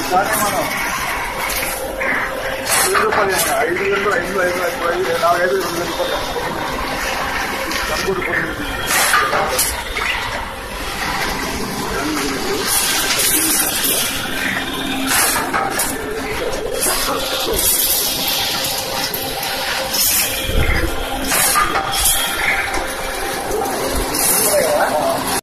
కానీ మనం ₹5,000 5,000 5,000 5,000 4,500 రూపాయలు కనుగోలు పొందింది.